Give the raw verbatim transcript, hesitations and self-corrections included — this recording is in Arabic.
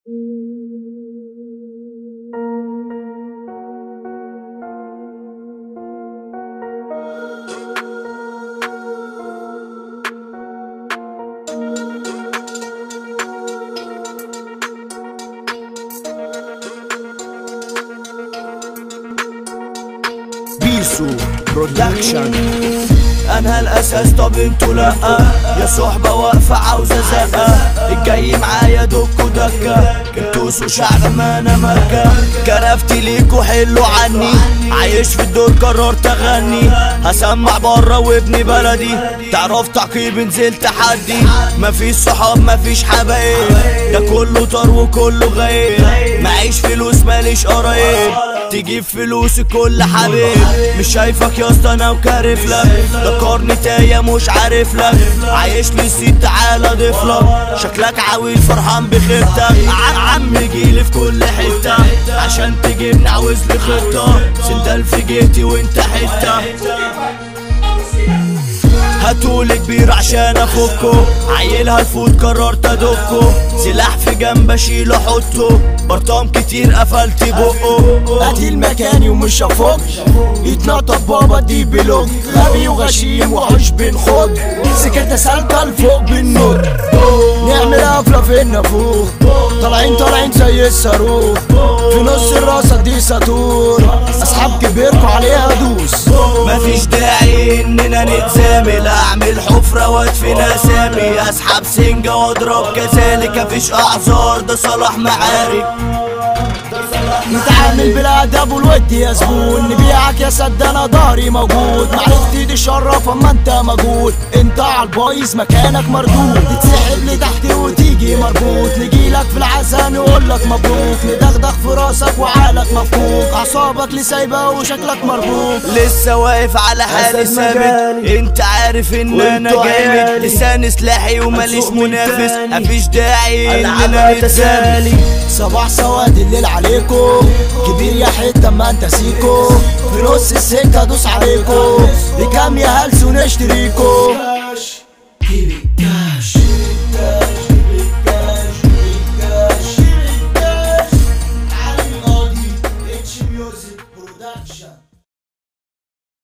بيسو برودكشن. انا الاساس طب انتو لا، يا صحبة واقفة عاوزة زقة، الجاي معايا دكو دكة، انتوسوا شعب ما انا مكة، كرفتي ليكوا حلوا عني، عايش في الدور قررت اغني، هسمع برا وابن بلدي، تعرف تعقيب نزلت تحدي، مفيش صحاب مفيش حبايب، ده كله طار وكله غايب، معيش فلوس ماليش قرايب، تجيب فلوسي كل حبيب، مش شايفك يا اسطى انا وكارف لك، ده قرن تايه مش عارف لك، عايش لي السيد تعالى ضيف لك، شكلك عويل فرحان بخيبتك، عم جيلي في كل حته، عشان تجيبني عاوز لي خطه، سندال في جيتي وانت حته، هاتولي كبير عشان افكو، عيلها الفوت قررت ادكو، سلاح في جنب اشيله احطه، برطام كتير قفلت بقه، قتيل مكاني ومش هفك، يتنطط بابا دي بلوك، غبي وغشيم وحوش بنخد، سكرت سالكة لفوق بالنور، نعمل قفلة في النافوخ، طالعين طالعين زي الصاروخ، في نص الراسة دي ساتور، اصحاب كبيركوا عليها دوس، مفيش داعي اننا نتزامل، اعمل حفرة وادفن اسامي، اسحب سنجة واضرب كذلك، مفيش اعذار ده صلاح معارك، نتعامل بالادب والود يا زبون، نبيعك يا سد انا ضهري موجود، معرفتي دي شرف اما انت مجهول، انت عالبايظ مكانك مردود، تتسحب لتحت وتيجي مربوط، نجيلك في العزا نقولك مبروك، ندغدغ في راسك وعقلك مفكوك، اعصابك لسايبه وشكلك مربوك، لسه واقف على حالي ثابت، انت عارف ان انا جامد، لساني سلاحي وماليش منافس، مفيش داعي اننا نتسالي، صباح سواد الليل عليكو، كبير يا حته ما انت سيكو، في نص السكه دوس عليكو، بكام يا هلس ونشتريكو.